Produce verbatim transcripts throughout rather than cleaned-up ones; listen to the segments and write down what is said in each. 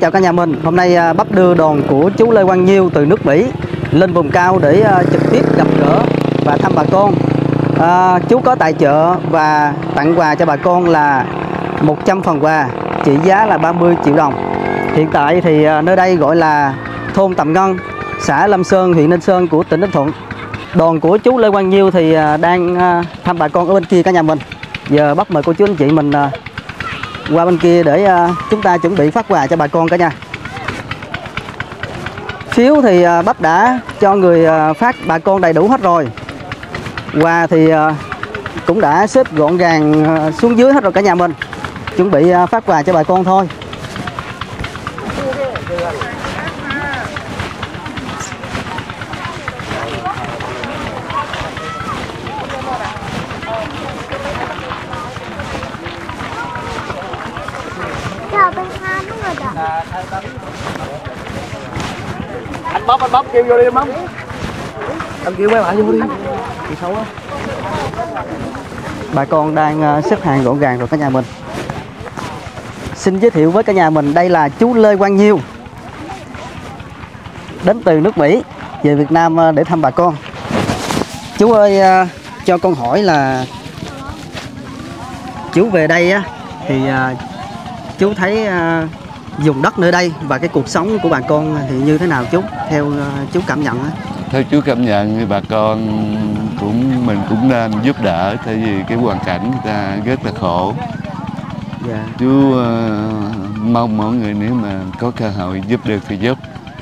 chào cả nhà mình. Hôm nay Bắp đưa đoàn của chú Lê Quang Nhiêu từ nước Mỹ lên vùng cao để trực tiếp gặp gỡ và thăm bà con. À, chú có tài trợ và tặng quà cho bà con là một trăm phần quà trị giá là ba mươi triệu đồng. Hiện tại thì nơi đây gọi là thôn Tầm Ngân, xã Lâm Sơn, huyện Ninh Sơn của tỉnh Ninh Thuận. Đoàn của chú Lê Quang Nhiêu thì đang thăm bà con ở bên kia cả nhà mình. Giờ Bắp mời cô chú anh chị mình qua bên kia để chúng ta chuẩn bị phát quà cho bà con cả nhà. Phiếu thì Bắp đã cho người phát bà con đầy đủ hết rồi. Quà thì cũng đã xếp gọn gàng xuống dưới hết rồi cả nhà mình. Chuẩn bị phát quà cho bà con thôi. Anh Bắp, anh Bắp kêu vô đi anh Bắp. Anh kêu mấy bạn vô đi. Đi xấu á. Bà con đang xếp hàng gọn gàng rồi cả nhà mình. Xin giới thiệu với cả nhà mình, đây là chú Lê Quang Nhiêu, đến từ nước Mỹ về Việt Nam để thăm bà con. Chú ơi, cho con hỏi là chú về đây á thì chú thấy vùng đất nơi đây và cái cuộc sống của bà con thì như thế nào chú, theo chú cảm nhận á? Theo chú cảm nhận thì bà con cũng mình cũng nên giúp đỡ, tại vì cái hoàn cảnh người ta rất là khổ. Dạ. Chú uh, mong mọi người nếu mà có cơ hội giúp được thì giúp.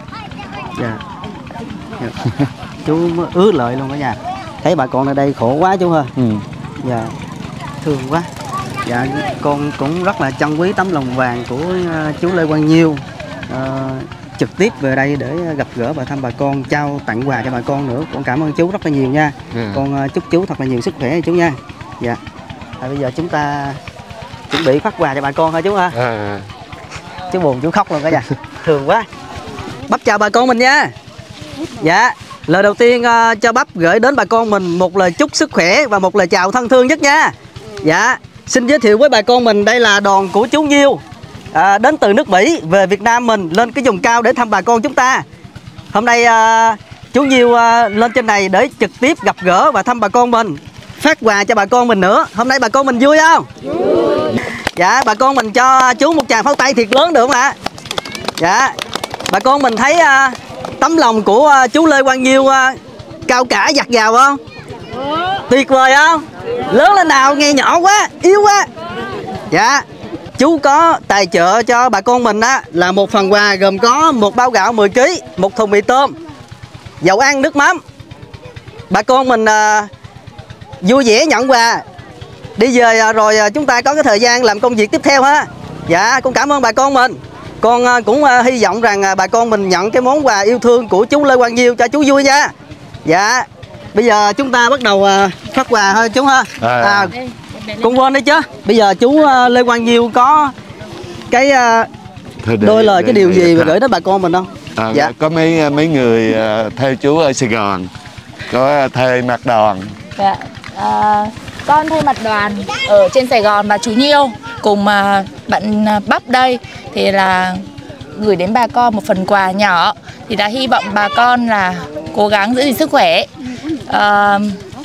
Dạ. Dạ. Chú ứa lợi luôn cả nhà. Thấy bà con ở đây khổ quá chú ơi. Ừ. Dạ. Thương quá. Dạ, con cũng rất là trân quý tấm lòng vàng của uh, chú Lê Quang Nhiêu. Uh, trực tiếp về đây để gặp gỡ và thăm bà con, trao tặng quà cho bà con nữa. Con cảm ơn chú rất là nhiều nha. Yeah. Con uh, chúc chú thật là nhiều sức khỏe chú nha. Dạ. À, bây giờ chúng ta chuẩn bị phát quà cho bà con thôi chú ha. À. Chú buồn chú khóc luôn cả nhà. Thương quá. Bắp chào bà con mình nha. Dạ. Lời đầu tiên uh, cho Bắp gửi đến bà con mình một lời chúc sức khỏe và một lời chào thân thương nhất nha. Dạ. Xin giới thiệu với bà con mình, đây là đoàn của chú Nhiêu, à, đến từ nước Mỹ về Việt Nam mình lên cái vùng cao để thăm bà con chúng ta. Hôm nay à, chú Nhiêu à, lên trên này để trực tiếp gặp gỡ và thăm bà con mình, phát quà cho bà con mình nữa. Hôm nay bà con mình vui không? Vui. Dạ, bà con mình cho chú một tràng pháo tay thiệt lớn được không ạ? Dạ, bà con mình thấy à, tấm lòng của à, chú Lê Quang Nhiêu à, cao cả dạt dào không? Tuyệt vời không? Lớn lên nào, nghe nhỏ quá, yếu quá. Dạ, chú có tài trợ cho bà con mình á là một phần quà gồm có một bao gạo mười ki lô gam, một thùng mì tôm, dầu ăn, nước mắm. Bà con mình à, vui vẻ nhận quà. Đi về rồi chúng ta có cái thời gian làm công việc tiếp theo ha. Dạ, con cảm ơn bà con mình. Con à, cũng à, hy vọng rằng à, bà con mình nhận cái món quà yêu thương của chú Lê Quang Nhiêu cho chú vui nha. Dạ. Bây giờ chúng ta bắt đầu uh, phát quà thôi chú ha. À, à, con quên đấy chứ. Bây giờ chú uh, Lê Quang Nhiêu có cái uh, để, đôi lời để, cái điều để, gì để, mà gửi đến bà con mình không? À, dạ. Có mấy mấy người uh, theo chú ở Sài Gòn, có thuê mặt đoàn. Dạ. À, con thuê mặt đoàn ở trên Sài Gòn và chú Nhiêu cùng uh, bạn uh, Bắp đây thì là gửi đến bà con một phần quà nhỏ, thì đã hy vọng bà con là cố gắng giữ gìn sức khỏe, uh,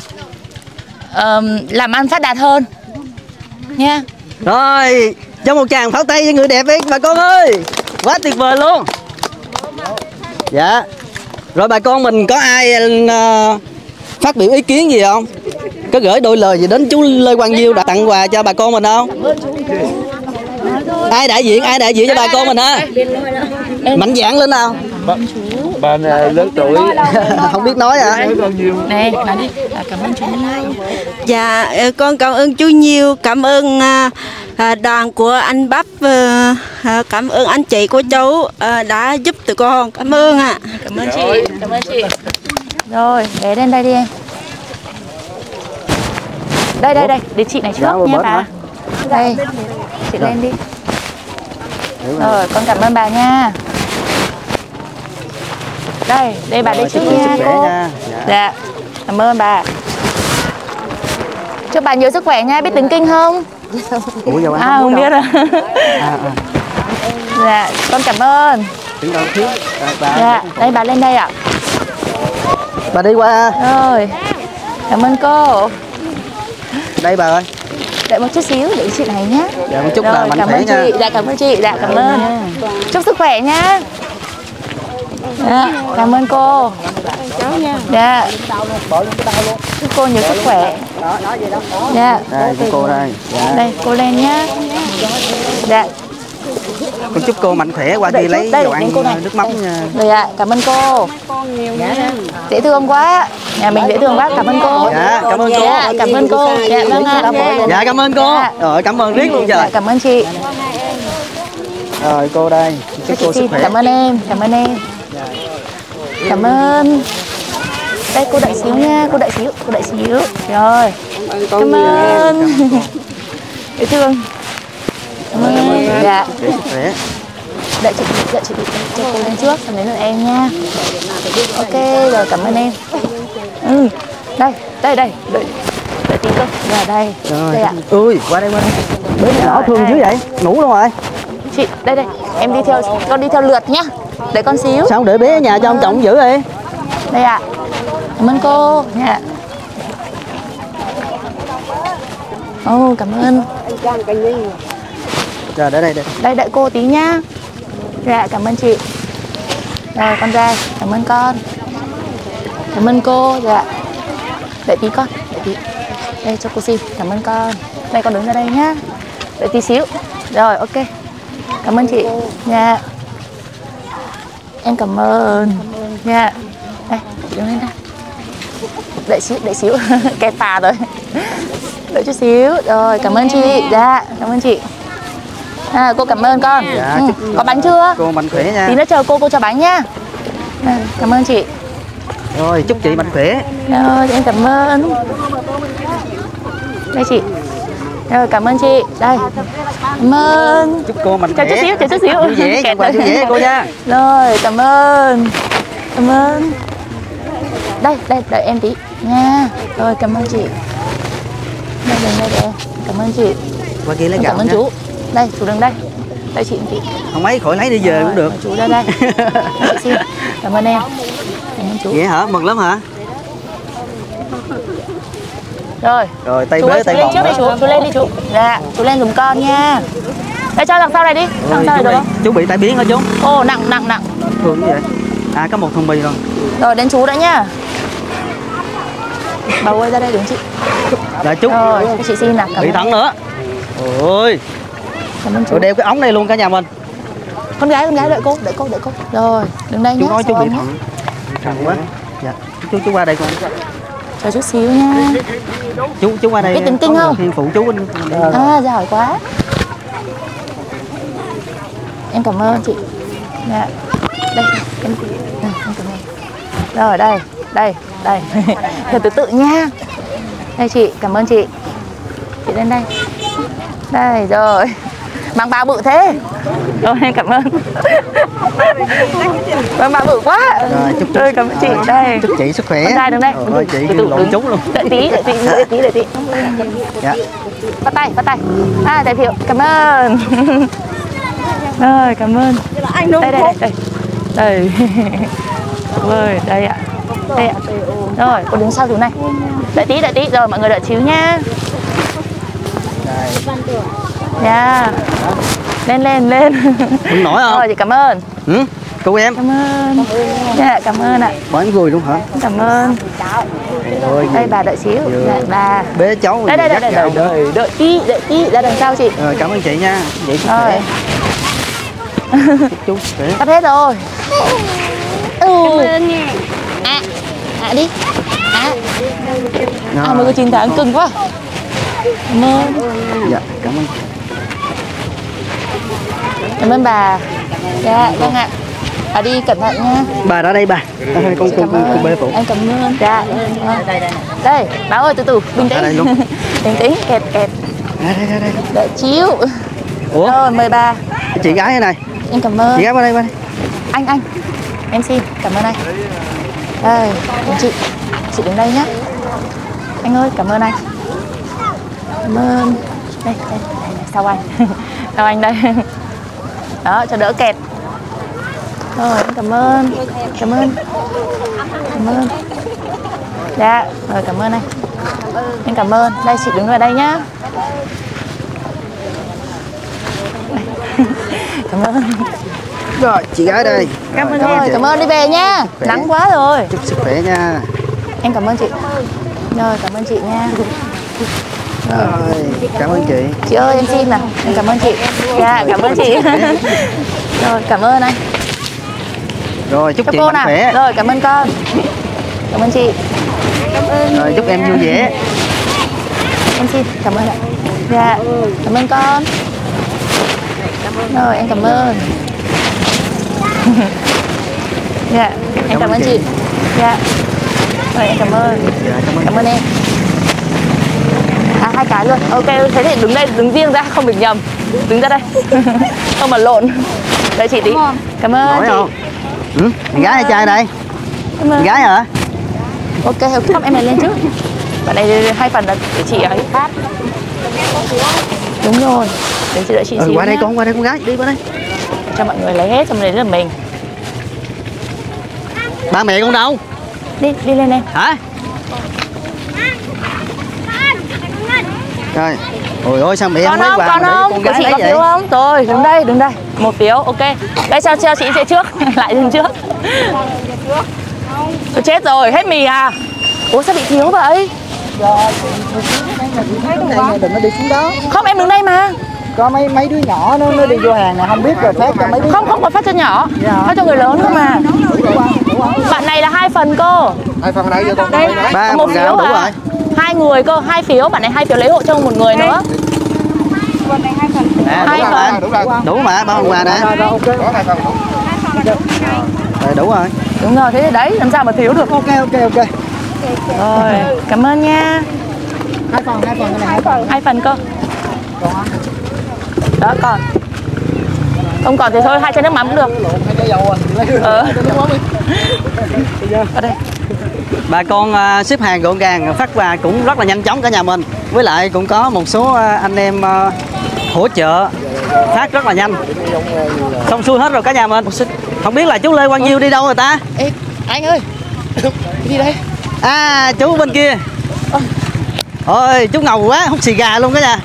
uh, làm ăn phát đạt hơn nha. Rồi, cho một tràng pháo tay cho người đẹp đi bà con ơi. Quá tuyệt vời luôn. Dạ. Rồi bà con mình có ai uh, phát biểu ý kiến gì không? Có gửi đôi lời gì đến chú Lê Quang Nhiêu đã tặng quà cho bà con mình không? Ai đại diện, ai đại diện cho bà con mình ha? Mạnh dạn lên nào. Bà này lớn tuổi không biết nói hả? Nè, nói đi. À, cảm ơn chú. Dạ, con cảm ơn chú Nhiêu, cảm ơn à, đoàn của anh Bắp, à, cảm ơn anh chị của chú à, đã giúp tụi con. Cảm ơn ạ. À. Cảm ơn chị, cảm ơn chị. Rồi, ghé lên đây đi em. Đây, đây, đây, để chị này trước nha bà. Đây, chị lên đi. Rồi, con cảm ơn bà nha. Đây, đây bà đi trước nha cô. Nha. Dạ. Dạ, cảm ơn bà. Chúc bà nhiều sức khỏe nha, biết tiếng Kinh không? Ủa, à, không biết rồi. À, à. Dạ, con cảm ơn. Đứng đâu thiếu. Rồi, bà. Dạ, đây bà lên đây ạ. Bà đi qua. Rồi, cảm ơn cô. Đây bà ơi. Đợi một chút xíu để chị này nhé. Dạ một chút Rồi, là mạnh cảm khỏe ơn nha. chị. Dạ, cảm ơn chị. Dạ, cảm ơn. Chúc sức khỏe nhá. Dạ, cảm ơn cô. Dạ. Chúc cô nhiều sức khỏe. Dạ. Đây của cô đây. Dạ. Đây, cô lên nhá. Dạ. Con chúc cô mạnh khỏe qua Đợi đi chút, lấy đây, dầu đến ăn cô này. nước mắm nha. Rồi ạ, cảm ơn cô. Dễ thương quá. Nhà mình dễ thương quá, cảm ơn cô. Dạ, cảm ơn cô. Dạ, cảm ơn cô. Dạ, vâng ạ. Dạ cảm ơn cô. Dạ. Rồi cảm ơn riết luôn Dạ, trời. cảm ơn chị. Rồi cô đây. Chúc cô sức khỏe. Cảm ơn em, cảm ơn em. Cảm ơn. Đây cô đợi xíu nha, cô đợi xíu, cô đợi xíu. Rồi. Cảm ơn. Dễ thương. Cảm ơn. Dạ. Để sức khỏe. Đợi chị, đợi chị cho cô lên trước, xong đến lượt em nha. Ok, rồi cảm ơn em. Ừ, đây, đây, đây, đợi, đợi tí cơ. Rồi đây, Rồi. đây ạ. Ui, qua đây qua đây. Bé nhỏ thương dữ vậy. Ngủ luôn rồi. Chị, đây đây, em đi theo, con đi theo lượt nhá. Để con xíu. Sao không để bé ở nhà cho ông chồng giữ đi. Đây ạ. Cảm ơn cô nha. Ồ, cảm ơn. Rồi để đây đây. Đây đợi cô tí nhá. Dạ, cảm ơn chị. Rồi con ra, cảm ơn con. Cảm ơn cô. Dạ. Đợi tí con, đợi tí. Đây cho cô xin, cảm ơn con. Đây con đứng ra đây nhá. Đợi tí xíu. Rồi, ok. Cảm ơn chị. Dạ. Em cảm ơn. Dạ. Đây, chị đứng lên đây. Đợi xíu, đợi xíu. Kẹt phà rồi. Đợi chút xíu. Rồi, cảm ơn chị. Dạ, cảm ơn chị. À, cô cảm ơn con. Dạ, Ừ. chúc Có bánh chưa? cô mạnh khỏe nha. Tí nữa chờ cô, cô cho bánh nhá. À, cảm ơn chị. Rồi chúc chị mạnh khỏe. Rồi, em cảm ơn. Đây chị. Rồi, cảm ơn chị. Đây. Cảm ơn. Chúc cô mạnh Chờ khỏe. chút xíu, chờ chút xíu. Vui vẻ, Kẹt quà rồi. vui vẻ cô nha. Rồi, cảm ơn. Cảm ơn. Đây, đây, đợi em tí nha. Rồi, cảm ơn chị. Đây, đây, đây, đây. Cảm ơn chị. Qua kia lấy gạo Cảm ơn nha. chú. Đây, chú đứng đây. Đợi chị một tí. Không mấy khỏi lấy đi về Rồi, cũng được. chú ra đây. Chị xin. Cảm ơn em. Cảm ơn chú. Vậy hả? Mừng lắm hả? Rồi. Rồi tay Chú bế ơi, chú tay lên bồng trước đi đó. chú. Chú lên đi chú. Dạ, chú lên giùm con nha. Đây cho đằng sau này đi. Đằng Ôi, sau này chú, được bị, không? chú bị tai biến hả chú? Ồ, nặng, nặng, nặng. Thường như vậy. À có một thùng mì rồi. Rồi, đến chú đã nhá. Bà ơi, ra đây đứng chị. Rồi chú. Rồi, cho chị xin nào. Cảm Bị ơn. thẳng nữa. Ôi. Cảm ơn chú. Rồi đeo cái ống này luôn cả nhà mình. Con gái, con gái đợi cô, đợi cô, đợi cô. Rồi, đứng đây nhá. Chú nói chú sau bị ông thẳng. Thẳng quá. Dạ. Chú chú qua đây con. Chờ chút xíu nha. Chú chú qua đây. Biết tính kinh có không? người phụ chú anh. À, giỏi quá. Em cảm ơn chị. Dạ. Đây, em, đây, em cảm ơn. Rồi, đây, đây, đây. Theo thứ tự nha. Đây chị, cảm ơn chị. Chị lên đây. Đây, rồi. Mang bao bự thế. Rồi, em cảm ơn. Mang bao bự quá. Rồi chúc Rồi, cảm ơn chị. Đây. Chúc chị sức khỏe. Con trai đứng đây. Rồi chị Từ kêu từ, lộn đứng. chúng luôn. Đợi tí, đợi tí, đợi tí, đợi tí. Dạ. Bắt tay, bắt tay. À, giới thiệu. Cảm ơn. Rồi, cảm ơn. Đây, đây, đây. Đây. Đây. Rồi, đây ạ. Đây ạ. Rồi, cô đứng sau chú này. Đợi tí, đợi tí. Rồi, mọi người đợi xíu nha. Dạ. Lên, lên, lên. Không nổi không? Rồi, chị cảm ơn. Ừ? Cô em. Cảm ơn. Dạ, cảm ơn ạ. Bỏ anh vui luôn hả? Cảm ơn. Rồi. Đây, bà đợi xíu. Dạ, bà. Bế cháu. Đây, đây, đây, dắt đây, gạo. đợi, đợi, đợi tí, đợi tí. Ra đằng sau chị. Rồi cảm ơn chị nha. Vậy sức Rồi. khỏe. Chúc chú sức khỏe. Sắp hết rồi. Ừ. À, à đi. À, à mới có chín tháng cưng quá. Cảm ơn. Dạ cảm ơn. Cảm ơn bà. Dạ, vâng ạ. Bà đi cẩn thận nha. Bà ra đây bà. À, con con Cảm con, con bê ơn. phụ. Em cảm ơn. Dạ. Đây, đây. Bà ơi, từ từ, bình Ra đây tĩnh. luôn. Bình tĩnh, kẹt kẹt. Ra đây ra đây. Đợi chiếu. Ủa? Rồi, mời bà. Chị gái thế này. Em cảm ơn. Chị gái qua đây qua đây. Anh anh. Em xin, cảm ơn anh. Đây, chị. Chị đứng đây nhé. Anh ơi, cảm ơn anh. Cảm ơn. Đây, đây, đây, đây sau anh. Sau anh đây. Đó, cho đỡ kẹt. Rồi, em cảm ơn. Cảm ơn. Cảm ơn. Dạ, rồi cảm ơn anh. Em cảm ơn. Đây chị đứng ở đây nhá. Cảm ơn. Rồi, chị gái đây. Cảm ơn rồi, cảm ơn, đi về nha. Nắng quá rồi. Chúc sức khỏe nha. Em cảm ơn chị. Rồi, cảm ơn chị nha. Rồi, cảm ơn chị. Chị ơi, em xin nào. Em cảm ơn chị. Dạ, cảm ơn chị. Rồi, cảm ơn anh. Rồi, chúc Cho chị cô mạnh nào. khỏe. Rồi, cảm ơn con. Cảm ơn chị. Rồi, chúc em vui vẻ. Em xin, cảm ơn ạ. Dạ, cảm ơn con. Rồi, em cảm ơn. Dạ, em cảm ơn chị. Dạ. Rồi, em cảm ơn. Dạ, cảm ơn. Cảm ơn em. À, hai cái luôn. Ok, thế thì đứng đây, đứng riêng ra, không được nhầm. Đứng ra đây. Không mà lộn. Đợi chị tí. Cảm ơn Nổi chị. không? Ừ, con gái hay trai đây? Cảm ơn. Con gái hả? Ok, không em này lên trước. Bạn này hai phần là để chị ấy phát. Đúng rồi. Để chị đợi chị Ừ, xíu qua đây nhá. con, qua đây con gái, đi qua đây. Cho mọi người lấy hết, xong lấy là mình. Ba mẹ con đâu? Đi, đi lên đây. Hả? Rồi. Ôi ôi sao mẹ Còn không lấy không, quà còn mà để không? con Của gái chị lấy có vậy? phiếu không? Rồi, đứng đây, đứng đây. Một phiếu, ok. Đây cho, cho chị sẽ trước. Lại đứng trước. Tôi chết rồi, hết mì à? Ủa sao bị thiếu vậy? Đừng có đi xuống đó. Không, em đứng đây mà. Có mấy mấy đứa nhỏ nó nó đi vô hàng này không biết rồi phát cho mấy đứa. Không, không có phát cho nhỏ. Phát cho người lớn không mà. Bạn này là hai phần cô. Hai phần đây giờ con. Đây, Ba, một một phiếu gạo đủ à? rồi. Hai người cơ, hai phiếu. Bạn này hai phiếu lấy hộ cho một người nữa. À, Hai đủ phần. rồi. Đủ rồi. Đủ mà, ba phần quà nè. Rồi rồi ok. Có hai phần đủ. Rồi, đủ rồi. Đúng rồi, thế thì đấy, làm sao mà thiếu được. Ok ok ok. Rồi, cảm ơn nha. Hai phần hai phần cái này hai phần. Hai phần cơ. Đó còn. Không còn thì thôi, hai chai nước mắm cũng được. Hai cái dầu à. Ờ. Ở đây. Bà con uh, xếp hàng gọn gàng, phát quà cũng rất là nhanh chóng cả nhà mình. Với lại cũng có một số uh, anh em uh, hỗ trợ phát rất là nhanh. Xong xuôi hết rồi cả nhà mình. Không biết là chú Lê Quang Diêu đi đâu rồi ta? Ê, anh ơi. Đi đây. À, chú bên kia. Ôi, chú ngầu quá, hút xì gà luôn cả nhà.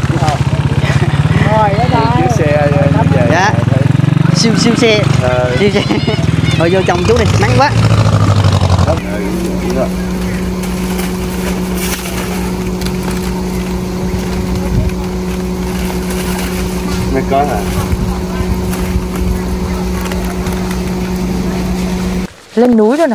Rồi đó ra. Chiếc xe về. Dạ. Siêu siêu xe. Ờ. Siêu xe. Thôi vô chồng chú đi, nắng quá. Mới có hả? Lên núi rồi nè.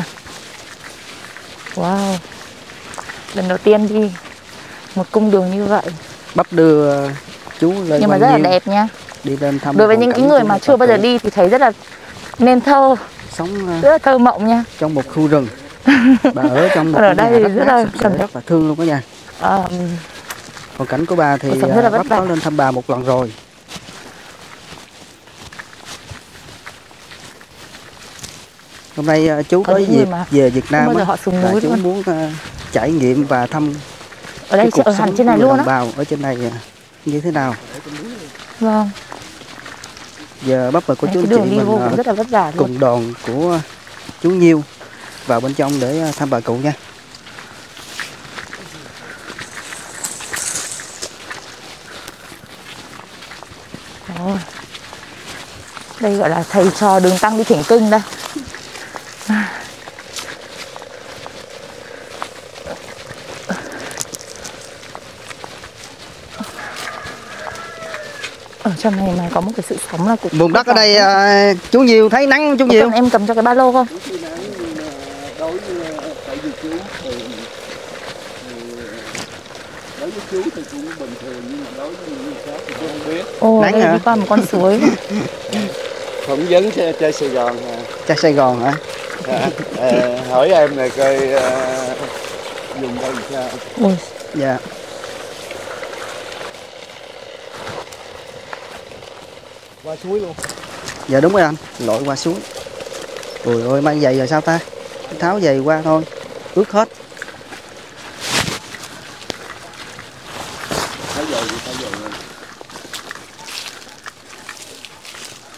Wow. Lần đầu tiên đi một cung đường như vậy. Bắp đưa chú Lê Nhưng mà Quang rất là Diêu đẹp nha. đi lên thăm. Đối với hoàn những cảnh cái người của mà một chưa bao giờ Phật tử đi thì thấy rất là nên thơ, sống uh, rất là thơ mộng nha. trong một khu rừng. Bà ở trong một Ở cái đây nhà thì rất, rất là là cần- rất là thương luôn cả nhà. Ờ, Hoàn cảnh của bà thì Cuộc sống rất là uh, vất bắp vả. có lên thăm bà một lần rồi. Hôm nay uh, chú Có có những người dịp mà về Việt Nam bao giờ á, họ xuống và núi chú luôn. muốn uh, trải nghiệm và thăm ở đây cái cuộc ở hẳn sống trên này của luôn đồng á. bào ở trên này uh, như thế nào. Vâng. Giờ bắp và cô Đấy, chú cái anh đường chị đi mình vô uh, cũng rất là vất vả luôn. cùng đoàn của chú Nhiêu vào bên trong để uh, thăm bà cụ nha. Ôi. Đây gọi là thầy trò đường tăng đi thỉnh kinh đây. Ở trong này mà có một cái sự sống là của Vùng đất ở đây uh, chú Nhiêu thấy nắng chú Nhiêu. Cần em cầm cho cái ba lô không? Đối với chú thì cũng bình thường, nhưng mà đối với người khác thì tôi không biết. Ồ, Nắng đây hả? đi qua một con suối. Phỏng vấn xe chơi Sài Gòn hả? Cha Sài Gòn hả? À, à, hỏi em này coi uh, dùng đây làm sao. Ôi, Dạ. Qua suối luôn. Dạ đúng rồi anh, lội qua suối. Ôi ôi mang giày rồi sao ta? Tháo giày qua thôi, ướt hết. Thấy rồi thì thấy rồi.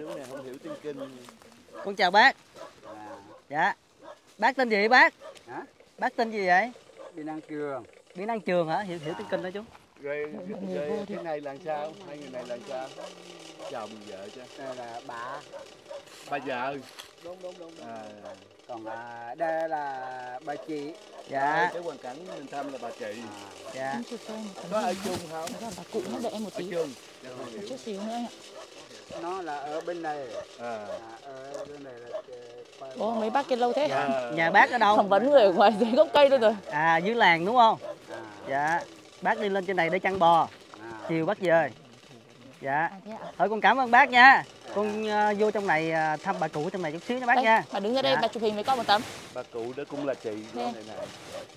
chú này không hiểu tiếng Kinh. Con chào bác. Dạ. Bác tên gì bác? Hả? Bác tên gì vậy? Biên An Trường. Biên An Trường hả? Hiểu hiểu tiếng Kinh đó chú. Rồi, rồi cái này là sao? Hai người này là sao? Chồng vợ chứ. Đây là bà. Bà vợ. Đúng đúng đúng. À, Còn à, đây là bà chị. Dạ. cái hoàn cảnh mình thăm là bà chị. Dạ. Có ở chung không? Bà cụ nó đợi em một Ở tí, chung. một chút xíu nữa anh ạ. Nó là ở bên này. À. À, ở bên này là ờ, Ồ, mấy bác kia lâu thế. À. Nhà bác ở đâu? Phỏng vấn người ở ngoài dưới gốc cây thôi rồi. À dưới làng đúng không? à, Dạ. Bác đi lên trên này để chăn bò. à. Chiều bác về. Dạ. À, thế ạ. Thôi con cảm ơn bác nha. Con ờ, vô trong này ờ, thăm bà cụ trong này chút xíu nha bác Đây, nha. bà đứng ra đây, Dạ. bà chụp hình với con một tấm. Bà cụ đó cũng là chị đó Nè. này này.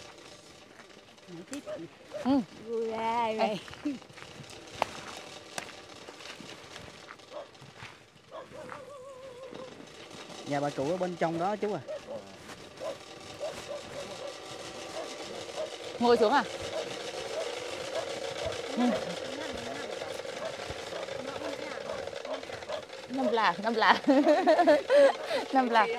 Ừ. Vui ai vậy? Nhà bà cụ ở bên trong đó chú à. Ngồi xuống à? Ừ. Năm là, năm là. Năm là.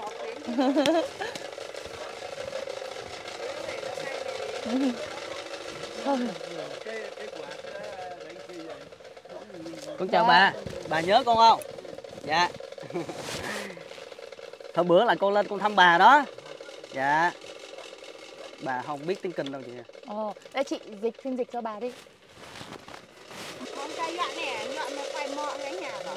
Con chào Dạ. bà. Bà nhớ con không? Dạ. Hôm bữa là con lên con thăm bà đó. Dạ. Bà không biết tiếng Kinh đâu chị. Ồ, đây chị dịch phiên dịch cho bà đi. Con cái dọa nè, dọa nó phải mọ cái nhà đó.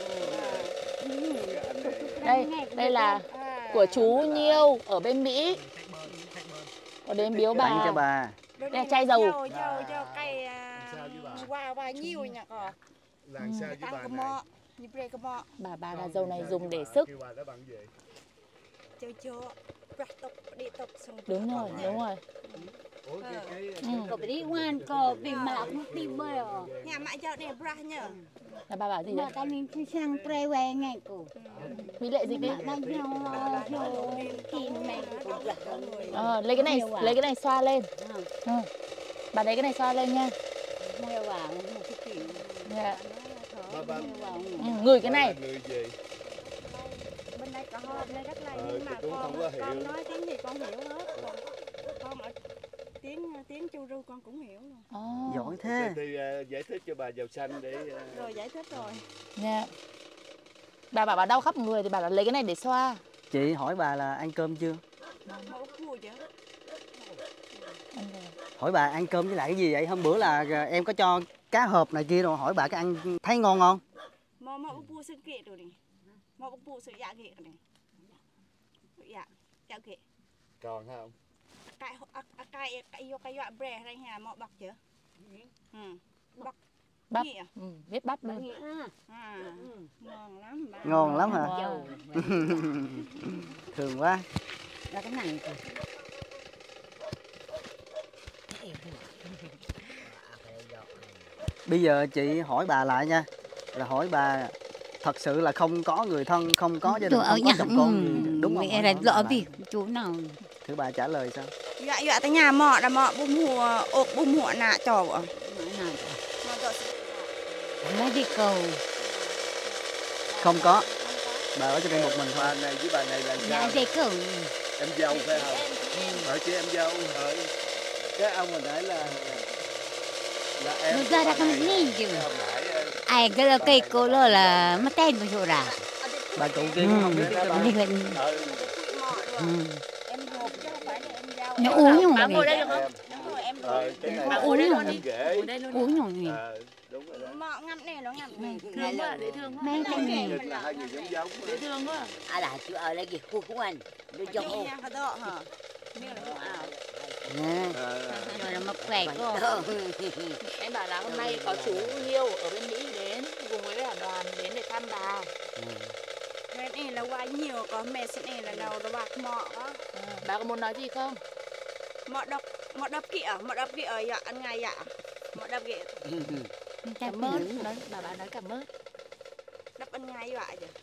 Đây, đây là của chú Nhiêu ở bên Mỹ. Có đến biếu Tặng cho bà. bà. Đây là chai dầu. Dầu, dầu, dầu cây qua qua nhiều nhỉ cỏ. Làm sao với Tăng bà cái này? mọ, như đây cái mọ. Bà bà là dầu này dùng để sức. Kêu bà đó bằng gì? Chơi chơi, bạc tộc, đi tộc xong. Đúng rồi, đúng rồi. Ủa cái cái Ừ. Cậu đi ngoan, cậu bị mà không đi bơi à? Nhà mẹ dạo này bra nhờ. Là bà bảo gì Mà đấy? ta mình去sang Prewe ngày cổ. Mỹ Lệ dịch đi. Mà ta nhau theo kim này cũng giật người. Ờ, lấy cái này, lấy cái này xoa lên. Ừ. Bà lấy cái này xoa lên nha. Mua vào một cái kiểu. Dạ. bà bà Mua vào. Ừ, ngửi cái này. người gì? Bên đây có hộp này rất là Ờ, nhưng mà tôi cũng không con có hiểu. con nói tiếng gì con hiểu hết. Còn con ở tiếng tiếng chu ru con cũng hiểu luôn. Ồ. Giỏi Thì, thế. thì uh, giải thích cho bà giàu xanh để uh, Rồi giải thích rồi. Dạ. Bà bảo bà đau khắp người thì bà là lấy cái này để xoa. Chị hỏi bà là ăn cơm chưa? Mẫu cua chứ. Ăn rồi. Hỏi bà ăn cơm với lại cái gì vậy? Hôm bữa là à, em có cho cá hộp này kia rồi hỏi bà cái ăn thấy ngon không? Mẫu mẫu cua sự kiện rồi này. Mẫu cua sự dạ kiện này. Dạ, dạ kiện. còn không? Cái à, à, cái cái vô cái dọa bre đây nhà mọ bọc chứ. Ừ. Bọc. Bắp. Gì à? Ừ, biết bắp luôn. À, ngon lắm bà. Ngon lắm hả? Wow. Thường quá. Là cái này. Bây giờ chị hỏi bà lại nha. Là hỏi bà thật sự là không có người thân, không có gia đình, Ở không có nhà chồng con gì, đúng không? mẹ Hỏi là bà lỡ lại. vì chú nào. Thử bà trả lời sao? Dạ dạ tới nhà mọ là mọ bung hùa ộp bung hùa nạ trò bỏ. Nói nào. Mọ rồi. Nói đi cầu. Không có. Bà ở trên đây một mình thôi. Bà này với bà này là Nhà sao? dây cầu. Em dâu phải không? Ở chị em dâu. Ở cái ông hồi nãy là là em. Nó ra bà ra con này, gì chứ. cái hồi nãy, ờ, Ai cái là cây cô lơ là mất tên của chỗ nào. Bà cụ kia cũng không biết tiếng Kinh. Đi gần. ờ, Ừ. Em hộp chứ không phải là em giao. Nó uống nhổ Bà ngồi đây nhỉ. được không? Đúng rồi em ờ, cái này Bà là uống em rồi. ghế. Uống nhổ nhỉ. Ờ, đúng rồi đó. mọ ngâm này nó ngâm này. Thương quá, dễ thương quá. Mấy cái này. Nhìn là hai người giống giống. Dễ thương quá. À là chú ở đây kìa, khu khu anh. Đưa cho cô. Nhà đó hả? Miêu là hộ ảo. Nè. Ờ, Rồi là mất khỏe cô. Em bảo là hôm nay có chú Nhiêu ở bên Mỹ đến cùng với cả đoàn đến để thăm bà. Cái này là quá nhiều, có mẹ sẽ này là đầu nó bạc mọ đó. À, bà có muốn nói gì không? Mọ đập, mọ đập kìa, mọ đập kìa dạ ăn ngày dạ. Mọ đập kìa, Cảm ơn. Nói, bà bà nói cảm ơn. đập ăn ngày vậy chứ.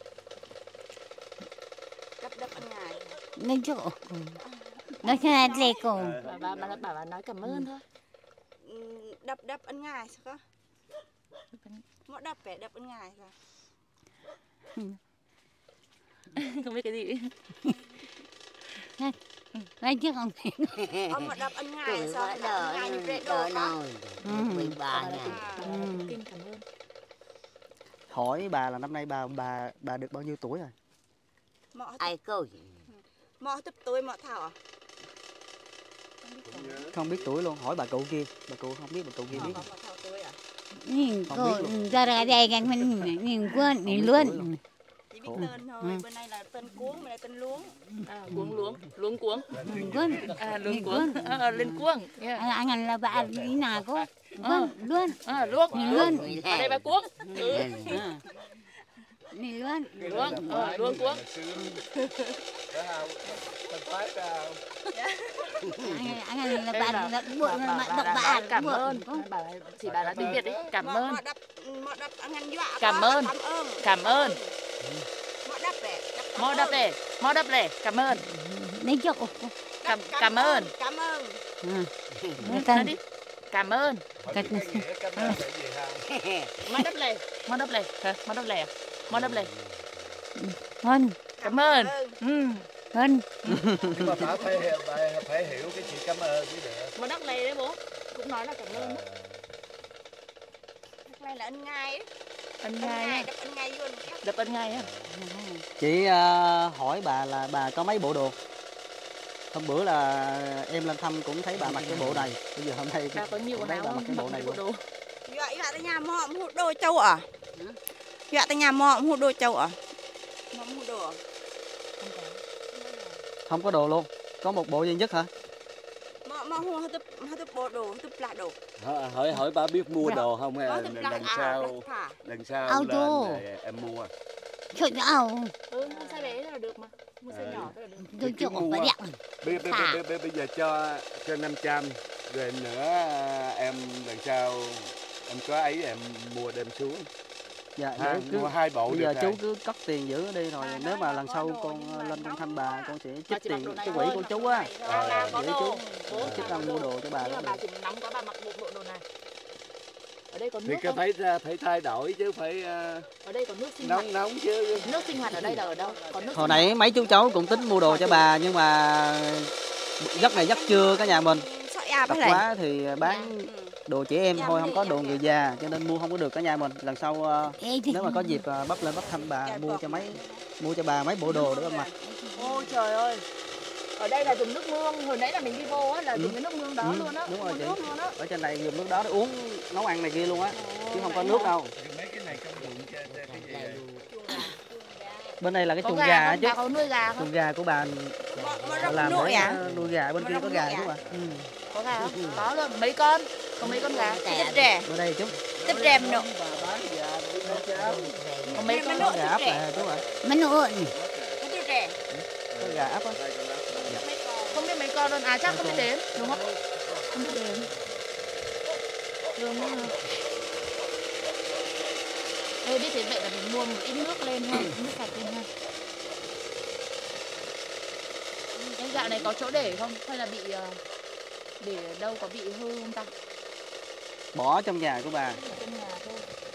Đập đập ăn ngày. Nên chỗ. Nói thế này dây cô. Bà bà bà, bà, bà nói cảm ơn thôi. Ừ, đập đập ăn ngày sao có? Mọ đập phải đập ăn ngày rồi. Không biết cái gì. Lấy chứ không thể. Ông mà đập ăn ngày Tuổi sao vợ đỡ đỡ ngày rễ đỡ đồ nồi mười ba Bà đã nhà kinh, kinh cảm ơn. Hỏi bà là năm nay bà bà bà được bao nhiêu tuổi rồi? Mọ ai câu mọ tập tôi mọ thảo à? Không biết tuổi luôn, hỏi bà cụ kia, bà cụ không biết, bà cụ kia biết. Mọ thảo tôi à? Nhìn Không cô biết luôn. ra ra đây gan mình nhìn quên nhìn biết luôn. tuổi luôn. Chỉ biết tên thôi, bữa nay là tên cuống, bữa nay tên luống. À, cuống luống, luống cuống. Quên. À, luống cuống. À, lên cuống. Yeah. Anh anh là bà đi nào cô? Ờ. Quên luôn. À, luống, Nhìn luống. luôn. Ở đây bà cuống. Ừ. Nhìn luôn. Luống, ờ, luống cuống. Anh anh là Đây bà là là buộc bà, mà bà, đọc bà, bà bà cảm buộc. ơn. Bà chỉ bà nói tiếng Việt đấy. Cảm Mọ- ơn. Mọ đập mọ đập ăn ăn dọa. Cảm quá. ơn. Cảm ơn. Cảm ơn. Mọ đập để. Mò đập lệ, mò đập lệ. Cảm ơn. Lấy cho cô. Cảm cảm ơn. Cảm ơn. Người Nói ta đi. Cảm ơn. cắt Mò đập lệ, mò đập lệ. Hả? Mò đập lệ à? Mò đập lệ. hơn Cảm ơn. Ừ. hơn. Nhưng mà phải phải phải, phải hiểu cái chuyện cảm ơn chứ được. Mò đập lệ đấy bố. Cũng nói là cảm ơn. Cái này là ăn ngay ấy. Ân Ăn ngay ngay, á. đập ăn ngay luôn. Đập ân ngay á. Chị à, hỏi bà là bà có mấy bộ đồ? Hôm bữa là em lên thăm cũng thấy bà mặc cái bộ này. Bây giờ hôm nay Bà có nhiều cũng quần thấy áo bà mặc không? cái bộ Mặc này cái bộ luôn. đồ. Dọa dọa tới nhà mọ hút đồ châu à? Dọa tới nhà mọ hút đồ châu à? Mọ hút đồ à? Không có đồ luôn. Có một bộ duy nhất hả? Mọ mọ hút hết hết bộ đồ, hết là đồ. hỏi hỏi bà biết mua đồ không hay Mọ là hết lần là lần à, sau đất thả. lần sau Ao lên tô. rồi em mua. Chuyện nào Ừ, mua xe bé là được mà. Mua xe nhỏ thôi là được. tôi Cứ chỗ mua. phải đẹp. Bây, bây, Thả. bây, bây, bây giờ cho cho năm trăm rồi nữa em lần sau em có ấy em mua đem xuống. Dạ, Ha, để cứ mua hai bộ bây được giờ rồi. chú cứ cất tiền giữ đi rồi Bà nếu nói mà là lần có sau đồ con nhưng mà lên con thăm nóng bà quá. con sẽ Bà trích chỉ mặc tiền đồ này cái thôi, quỹ của mặc chú đồ á. này. Là, là có Để đồ. chú Bố chức bà năng có mua đồ cho bà Nhưng mà đó. bà chỉ nóng quá bà mặc bộ bộ đồ này. Ở đây có Thì nước cái không? phải phải thay đổi chứ phải uh, Ở đây có nước sinh hoạt. nóng nóng chứ. Nước sinh hoạt ở đây là ở đâu? Có nước Hồi sinh hoạt. nãy mấy chú cháu cũng tính mua đồ cho bà nhưng mà giấc này giấc trưa cả nhà mình Sợ à tập bác này. quá thì bán đồ trẻ em Dạ, thôi dạ, không có dạ, đồ dạ. người già cho nên mua không có được cả nhà mình. Lần sau ờ, Ê, thì- nếu mà có dịp ờ, bắp lên bắp thăm bà Dạ, mua vâng. cho mấy mua cho bà mấy bộ đồ để bà mặc. Ôi trời ơi. Ở đây là dùng nước mương, hồi nãy là mình đi vô á là dùng cái nước mương đó Ừ, luôn á. đúng rồi Có chị. nước luôn á. Ở trên này dùng nước đó để uống nấu ăn này kia luôn á chứ không có nước đâu. Mấy cái này công dụng cho, cho cái gì vậy? Bên này là cái Có chuồng gà gà không? chứ. Bà có nuôi gà không? Chuồng gà của bà Mọ mọ bà rọc làm nội để à? ờ, nuôi gà, bên Mà kia nó có nuôi gà gà. chứ bà. Ừ. Có gà không? Có luôn. Mấy con? Có mấy con gà? Tiếp rẻ. Ở đây chú Tiếp rẻ nọ. Có mấy Mẹ con? nó có gà ấp nè chú ạ. Mà nó Tiếp rẻ. Có gà ấp á. Không biết mấy con luôn. À chắc không biết đến, đúng không? Không biết đến. Đúng rồi. Ê, biết thế vậy là mình mua một ít nước lên ha, nước sạch lên ha. Cái gạo này có chỗ để không? Hay là bị ờ, để ở đâu có bị hư không ta? Bỏ trong nhà của bà. Ở trong nhà thôi.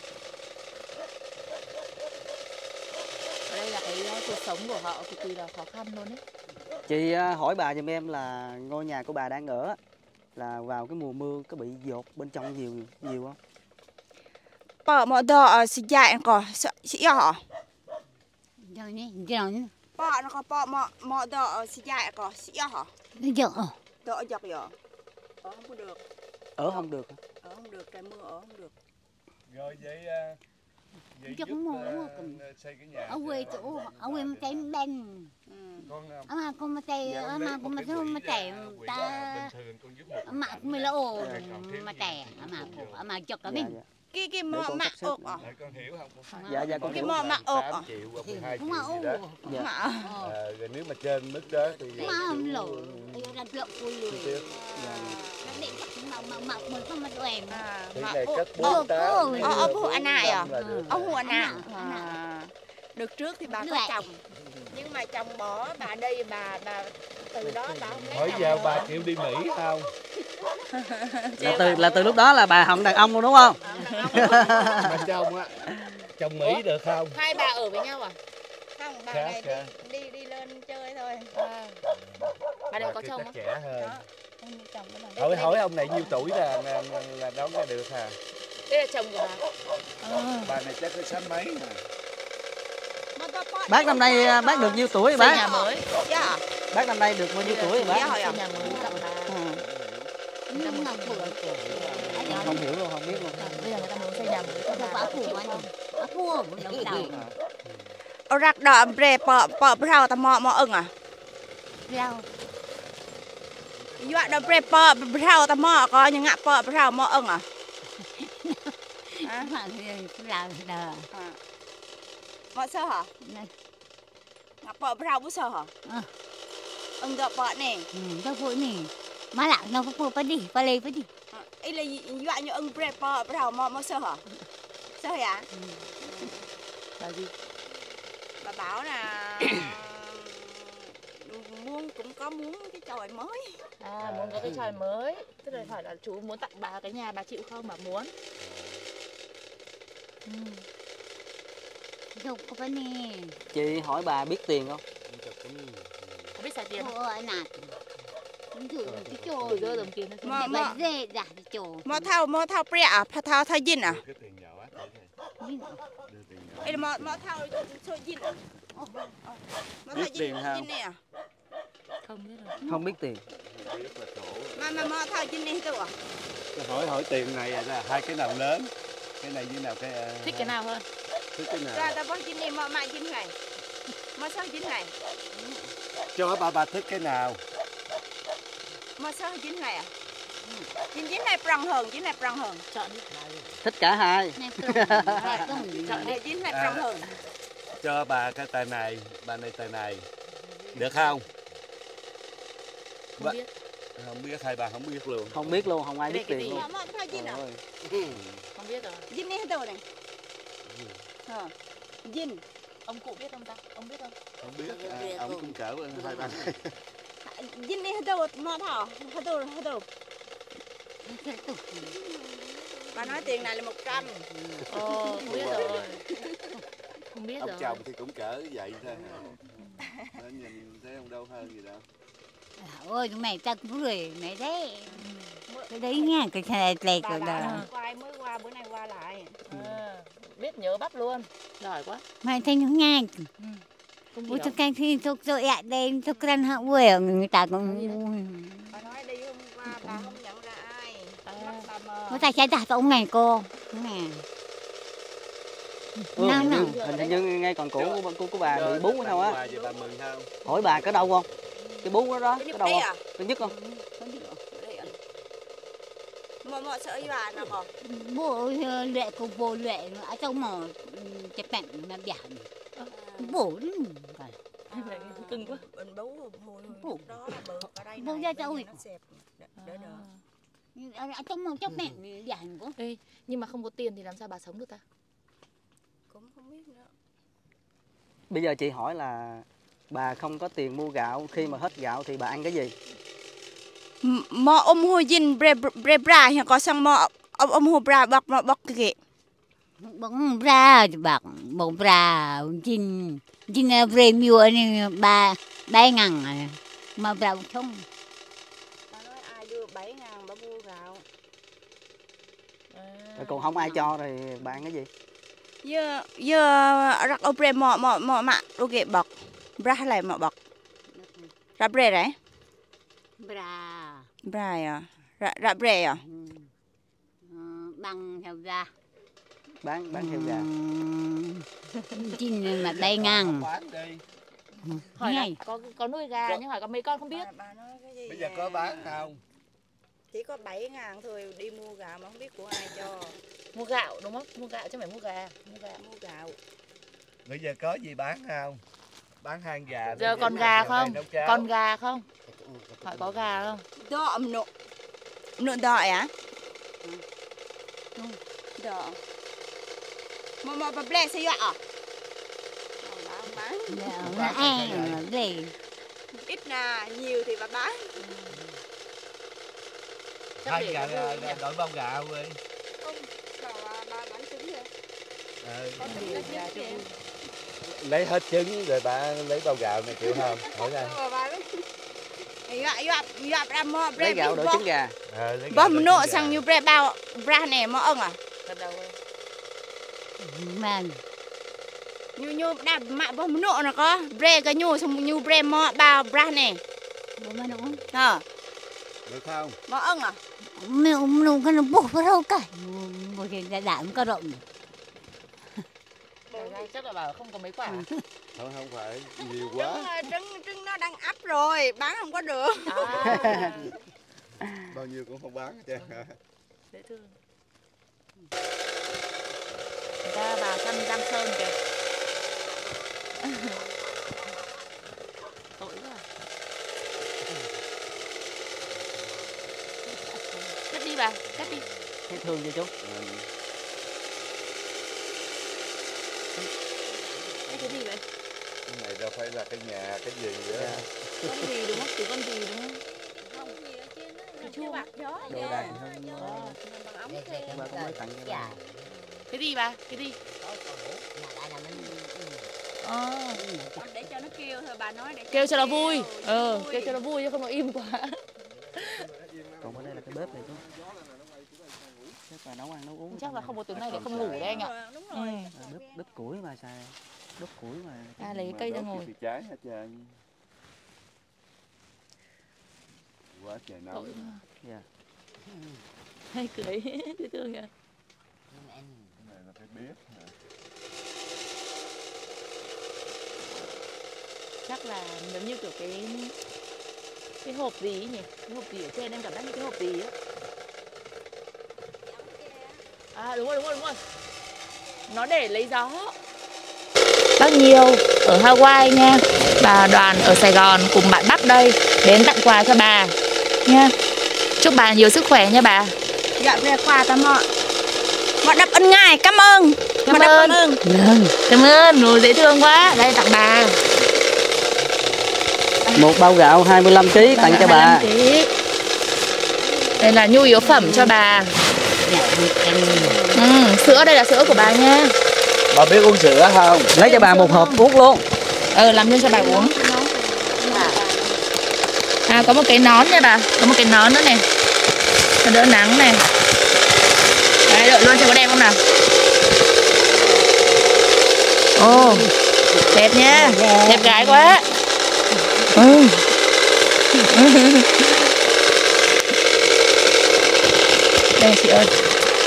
Ở đây là cái ờ, cuộc sống của họ cực kỳ là khó khăn luôn đấy. Chị ờ, hỏi bà giùm em là ngôi nhà của bà đang ở á, là vào cái mùa mưa có bị dột bên trong nhiều nhiều không? Bỏ mọ đỏ xì dại có xì nhỏ. rồi nè rồi nè Bỏ nó có bỏ mọ mọ đỏ xì dại có xì nhỏ. nó giờ Đỏ dọc dọc. Ở không có được. Ở không được hả? Ở không được, cái mưa ở không được. Rồi vậy vậy Chứ giúp cũng mua, ờ, mua cầm. xây cái nhà. ở quê chỗ ở quê mà tay đen Ừ. Con ờ, ở mà con mà tay dạ, ở con mà lấy con một mà cái thôi quỹ mà ra, trẻ quỹ ta là bình thường con giúp một ở mà bạn. mình là ổ Dạ, còn thiếu mà gì trẻ thì ở mà giúp ở mà chọc cả Dạ, mình dạ. Cái cái Để mọ con mạ sắp xếp ốc à? Để con hiểu không? Dạ dạ con Cái hiểu. mọ mạ ốc à? tám triệu hoặc mười hai cũng triệu mà gì ổ đó. Dạ. Mạ. Ờ, rồi nếu mà trên mức đó thì cũng mà không lỗ là tượng cùi lùi Tiếp. nó định mà mà mà mới có mà đèn À, Thì mạ này ốc. cất Ờ, bốn tám. ờ, thì ờ, ờ, bốn phụ anh ai à? trăm là được. Ông hùa nạ. Anh ạ. À. Được trước thì bà có Lại. chồng. Nhưng mà chồng bỏ bà đây bà bà từ đó bà không lấy Hỏi chồng giờ nữa. bà chịu đi Mỹ không? Là từ là từ lúc đó là bà hận đàn ông luôn đúng không? Mà chồng á, chồng Mỹ được không? Hai bà ở với nhau à? Không, bà Khác này kìa. đi, đi đi lên chơi thôi. À. Bà đây có Cứ chồng chắc không? trẻ hơn. Đó. Không có chồng cái này. Hỏi hỏi ông này nhiêu tuổi là là, là, là đón ra được hả? Đây là chồng của bà. À. Bà này chắc có sáu mấy nè. Bác năm nay à, bác được nhiêu tuổi Xây bác? nhà mới. Dạ. Bác năm nay được bao nhiêu tuổi rồi bác? Dạ hỏi Xây à? nhà mới tặng bà. Nhưng mà bữa Không hiểu luôn, không biết luôn. Bây giờ người ta muốn xây nhà mới cho bà. quá phủ anh quá phủ đầu đầu Ở rạc đỏ bề bọ bọ rau ta mọ mọ ưng à? rau Dọa đỏ bề bọ rau ta mọ có những ngạ bọ rau mọ ưng à? mà rau đờ Mọ sơ hả? này Ngạ bọ rau bú sơ hả? Ờ. Ưng đọ bọ nè. ừ rau phụ nè má lạ nó có phụ phải đi phải lấy phải đi Ý là dọa như ưng bề bọ rau mọ mọ sơ hả? Sơ hả? Là gì? Bà bảo là muốn cũng có muốn cái chòi mới. À, muốn có cái tròi mới. Tức là hỏi là chú muốn tặng bà cái nhà, bà chịu không? Bà muốn. Ừ. rau có phải nè Chị hỏi bà biết tiền không? Có biết xài tiền không? phụ ơi nạt thử cái Gửi chỗ rơi đồng tiền Mà để mà bà dê giả cái chỗ mọ thao mọ thao bẹ à? Phà thao thao dinh à? Cái tiền nhỏ á. Đưa tiền nhỏ. Ý là mọ mọ thao cho dinh à? Mọ Biết tiền không? dinh nè à? Không biết rồi. Không biết tiền. Biết là khổ. Mà mà mọ thao dinh này tôi à? Hỏi hỏi tiền này là hai cái nào lớn? Cái này như nào cái uh, Thích cái nào hơn? thích cái Ra nào? ta bó dinh này mọ mại dinh này. Mọ sao dinh này? Cho bà bà thích cái nào? Mọ sao dinh này à? Dinh dinh này prong hơn, dinh này prong hơn. Chọn đi. Thích cả hai. này không Chọn đi. Để dinh này prong hơn. Cho bà cái tài này, bà này tài này. Được không? Không biết. Không biết, hai bà không biết luôn. Không biết luôn, không ai biết Cái tiền gì? luôn. Mọ mọ thao dinh à? Ôi. Không biết rồi. Dinh này tôi này. Ờ. Dinh. Ông cụ biết không ta? Ông biết không? Không biết, à, ông cũng cỡ hai bà này. Dinh này tôi mọ thảo. Hả tôi, hả tôi. cái tục Bà nói tiền này là một trăm. Ồ, không biết rồi. Không biết Ông rồi. chồng thì cũng cỡ vậy thôi. Nó nhìn thấy ông đâu hơn gì đâu. ôi mày ta cười mày đấy cái đấy nha cái này lẹt Bà rồi bảo đó là qua mới qua bữa nay qua lại. À, biết nhớ bắp luôn. Giỏi quá. mày thấy nó nghe Không ôi hiểu. tôi canh khi tôi tôi ạ đây tôi cần hạ quê người ta cũng Bà nói đi hôm qua bà không nhận ra ai. À. Mắt bà mờ. người ta chạy đặt ông này cô nè Ừ, Nào, hình, nào. như, hình như ngay còn cũ của, của, của bà bị bún hay sao á. Bà, bà mừng không? Hỏi bà có đau không? Cái bún đó đó, Cái có nhục đau đây không? à? Có nhức không? Mọ mọ sợ gì bà nào bỏ. bộ lệ của bộ lệ ở trong mỏ chụp ảnh là biển bổ Cưng quá. Mình bấu hồi Bố. đó là bự ở đây Bố này, ra bây đâu giờ rồi? nó xẹp. Đỡ đỡ. ở trong mỏ chụp ảnh biển của Ê, nhưng mà không có tiền thì làm sao bà sống được ta? Cũng không biết nữa. Bây giờ chị hỏi là bà không có tiền mua gạo, khi mà hết gạo thì bà ăn cái gì? Mọ ôm hôi dinh bre bre bra hiện có sang mọ ôm ôm hôi bra bọc mọ bọc cái gì. bóng ra bạc bóng ra chín chín premium này ba ba ngàn mà vào không Bà nói ai đưa bảy ngàn bà mua gạo. Rồi còn không ai cho thì bà ăn cái gì? Giờ giờ rắc ôm bre mọ mọ mọ mạ đồ ghệ bọc. Bra hay là mọ bọc. Ra bre đấy. ra Bra à. Ra ra bre à. bằng theo ra Bán bán heo gà. chín mà ba ngàn Bán đi. Hỏi là Này. có có nuôi gà nhưng hỏi có mấy con không biết. Bà, bà nói cái gì Bây giờ nè? có bán không? Chỉ có bảy ngàn thôi đi mua gạo mà không biết của ai cho. Mua gạo đúng không? Mua gạo chứ không phải mua gà. Mua gạo. Mua gạo. Bây giờ có gì bán không? Bán hàng gà. Giờ bây còn giờ gà nấu không? nấu cháo. Còn gà không? Hỏi có gà không? Đó ẩm nụ. Nụ đợi á? Đó. Mà mà bà ble sẽ dọa à? Bà không bán. là ai mà về Ít nà, nhiều thì bà bán. Chắc Hai để gà, nó gà, vui nhỉ? gà đổi bao gạo đi. Không, bà, bà, bà bán trứng rồi. Ừ. Có trứng Để có gà trứng cho kìa. vui. lấy hết trứng rồi bà lấy bao gạo này chịu không? Hỏi ra. Lấy gạo đổi trứng gà. Ờ, lấy gạo Bom đổi nộ trứng sang gà. như bre bao bra này mà ông à? Mà Nhu nhu đạp mạ bom nộ nó có bre cái nhu xong nhu bre mọ bao bra này. bố mà nó Ờ, Được không? mà ông à? mình nó cái nó bốc vào đâu cả một cái đã đảm có rộng Chắc là bảo không có mấy quả. Không, không phải nhiều quá. Trứng, trứng, trứng nó đang ấp rồi, bán không có được. À, Bao nhiêu cũng không bán hết trơn. dễ thương. Người ta vào thăm Giang Sơn kìa. Tội quá. Cắt đi bà, cắt đi. Thấy thương chưa chú? Đây cái gì vậy? Cái này đâu phải là cái nhà cái gì đó. Con gì đúng không? Từ con gì đúng không? Chua bạc gió. Đồ đạc hơn. Bà cũng mới tặng cho bà. Cái gì bà? Cái gì? Ờ, Để cho nó kêu thôi bà nói để cho kêu cho nó vui. Ờ, kêu cho nó vui chứ không nó im quá. Còn ở đây là cái bếp này chú. Chắc là nấu ăn nấu uống. Chắc là không có tiếng này để không ngủ đấy anh ạ. Đúng Ừ. rồi. À, đốt đốt củi mà xài. Đốt củi mà. À, lấy cái cây ra ngồi. Thì trái hết trơn. Quá trời nóng. Tội quá. Dạ. Hay cười. Dễ thương kìa. Cái này là phải biết. Chắc là giống như kiểu cái cái hộp gì ấy nhỉ? Cái hộp gì ở trên em cảm giác như cái hộp gì á. À đúng rồi đúng rồi đúng rồi. Nó để lấy gió. Bác Nhiêu ở Hawaii nha. Bà Đoàn ở Sài Gòn cùng bạn Bắc đây đến tặng quà cho bà nha. Chúc bà nhiều sức khỏe nha bà. Dạ về quà ta mọ. Mọ đập ơn ngài, cảm ơn. Cảm Mọ đập ơn. ơn. Cảm ơn, Ồ, dễ thương quá. Đây tặng bà. Một bao gạo hai mươi lăm ki lô gam tặng cho bà. hai mươi lăm ki lô gam. Đây là nhu yếu phẩm cho bà. Ừ, sữa đây là sữa của bà nha. Bà biết uống sữa không? Lấy cho bà một hộp uống luôn. Ờ, làm luôn cho bà uống. À, có một cái nón nha bà. Có một cái nón nữa này. Nó đỡ nắng này. Đấy, đội luôn cho có đẹp không nào? Ồ, đẹp nha. Đẹp gái quá. Ừ. Đây chị ơi.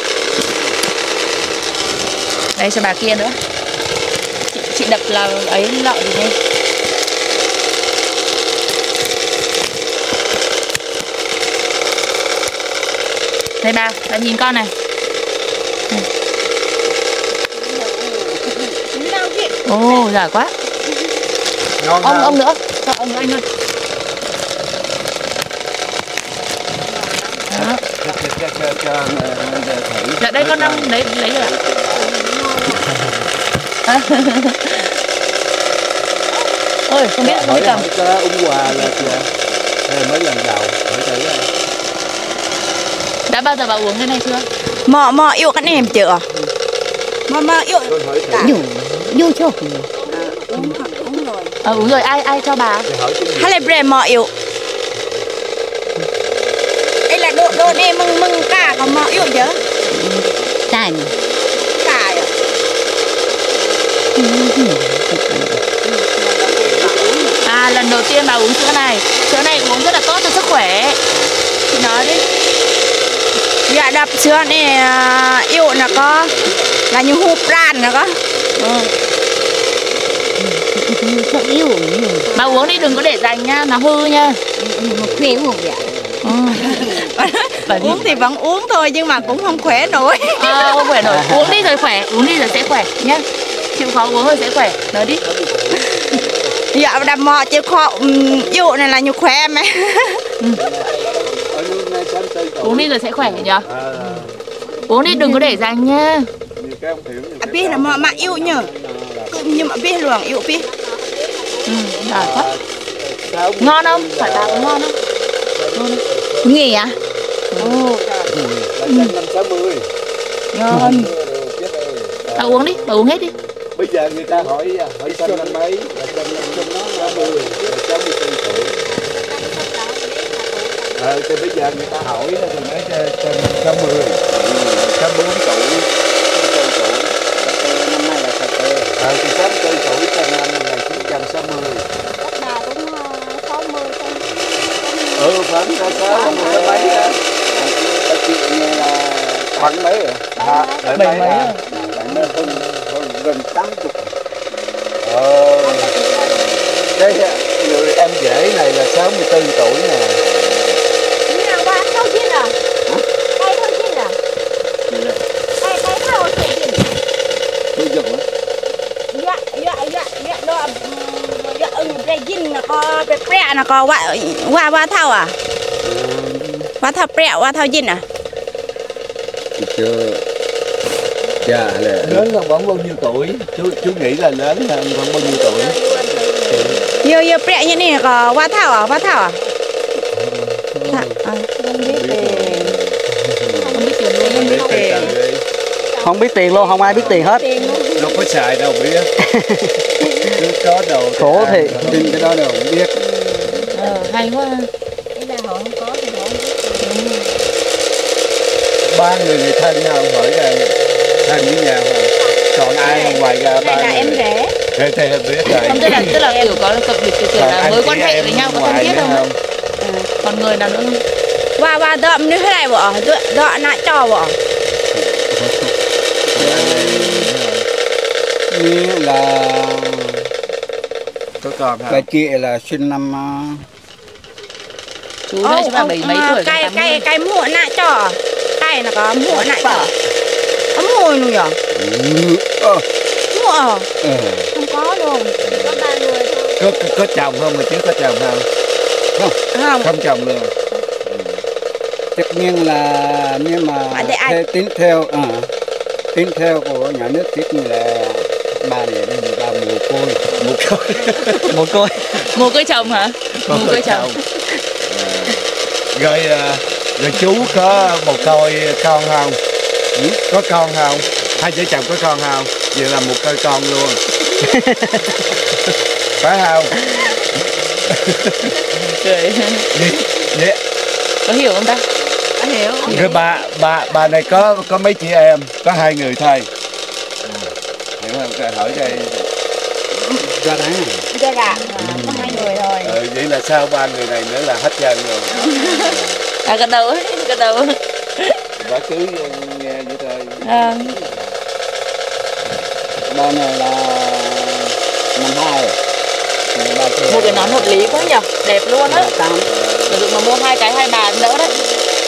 Đây cho bà kia nữa. Chị, chị đập là ấy lọ gì đây. Đây bà, bà nhìn con này. Ồ, giỏi quá. Ngon Ông không? ông nữa, cho ông nữa anh ơi. Đó. Cho, cho, cho, cho, thử. Dạ đây con đang lấy lấy rồi ạ. Ôi, không biết không biết cầm. Hỏi uống quà là kìa. Đây mới lần đầu. Hỏi thử coi. Đã bao giờ bà uống cái này chưa? Mọ mọ yêu cái này em chưa? Mọ mọ yêu. Tôi hỏi thử. dù dù cho Uống uống rồi. Ờ uống rồi, ai ai cho bà? Thì hỏi cái gì? Hay là bre mọ yêu. Đây là đồ đồ này mừng mừng cả có mọ yêu chứ? tàn Cả à? À lần đầu tiên bà uống sữa này. Sữa này uống rất là tốt cho sức khỏe. Chị nói đi. Dạ đập sữa này à, yêu nó có là như hộp ran nó có. Ừ. không yêu nhiều Bà uống đi đừng có để dành nha, nó hư nha. một khuya uống vậy Ừ. Bà Uống thì vẫn uống thôi nhưng mà cũng không khỏe nổi. À, không khỏe nổi. Uống đi rồi khỏe, uống đi rồi sẽ khỏe nhá. Chịu khó uống rồi sẽ khỏe. Nói đi. Dạ đập mọ chịu khó um, yêu này là như khỏe mà. Ở nước này tám mươi tuổi. Uống đi rồi sẽ khỏe nhỉ. À, Uống đi đừng có để dành nha. nhiều cái không hiểu. nhiều À cái biết là không. mọ mà yêu nhờ. Nhưng mà biết luôn yêu biết. Ừ, giỏi quá. Sao Ngon không? Phải bà có ngon không? Ngon không? nghỉ à Ồ, là trăm năm sáu mươi. ngon. Chết ơi. Bà uống đi, bà uống hết đi. Bây giờ người ta hỏi hỏi sinh năm mấy là sinh năm sáu mươi, sáu mươi tư tuổi. Ờ, thì bây giờ người ta hỏi thì nói trên sáu mươi, sáu mươi bốn tuổi, sáu mươi tư tuổi. Năm nay là sáu mươi. Ờ, thì sáu mươi tư tuổi cho năm một nghìn chín trăm sáu mươi. Các bà cũng sáu mươi. Ừ, khoảng sáu mươi mấy á. Cái chuyện như là khoảng mấy rồi? À, bảy mấy à? Bảy mấy hơn, hơn gần tám mươi. Ờ. Đây người em rể này là sáu mươi tư tuổi nè. Nào ba thâu chín à? Cây thâu chín à? Cây cây thâu chín. Tôi giật hả? Dạ dạ dạ dạ đó dạ ưng pre chín là có pre pre là có qua qua qua thâu à? Qua thâu pre qua thâu chín à? Chưa. Dạ là lớn hơn khoảng bao nhiêu tuổi? Chú chú nghĩ là lớn hơn khoảng bao nhiêu tuổi? Yêu yêu pre như này có qua thâu à? Qua thâu à? Không biết thì không biết tiền luôn, không biết tiền. Không biết tiền luôn, không ai biết tiền hết. Đâu có xài đâu biết. Cứ có đồ Khổ thì tin cái đó đâu không biết. Ờ, hay quá. Ý là họ không có thì họ không biết. Ba người người thân nhau hỏi ra thân với nhau hả? Còn ai không ngoài ra ba này là em rể. Thế thì biết rồi. Không, tức là tức là kiểu có cập nhật kiểu kiểu là mới quan hệ với nhau có thân thiết không? không? Còn người nào nữa không? Qua qua đậm như thế này bỏ, đọ lại cho bỏ. Như là Có con hả? bà chị là sinh năm Chú này chú là bảy mấy tuổi? Cây cây cây muộn lại cho. Cây nó có muộn lại cho. Có mùi luôn nhở? Ờ. Muộn. Ờ. Không có luôn. Có ba người thôi. Có, có, có chồng không mà chứ có chồng không? Không. Không chồng luôn. Tất nhiên là nhưng mà theo, tính theo à, tính theo của nhà nước tức là ba này đây là ba mồ côi Một côi. một côi. Một cây chồng hả? Một cây chồng. À. Rồi, rồi chú có một côi con không? Ừ? Có con không? Hai vợ chồng có con không? Vậy là một côi con luôn. Phải không? Cười. Vậy, Có hiểu không ta? Có hiểu. rồi bà bà bà này có có mấy chị em? Có hai người thôi. Hiểu không? Cái hỏi đây. ra đấy. Cho gà. Có hai người thôi. Ừ, vậy là sao ba người này nữa là hết chân rồi. À, gật đầu ấy, gật đầu. Bà cứ nghe vậy thôi. À. Ba này là năm hai. Một cái nón hợp lý quá nhở, đẹp luôn á. Sử dụng mà mua hai cái hai bà đỡ đấy.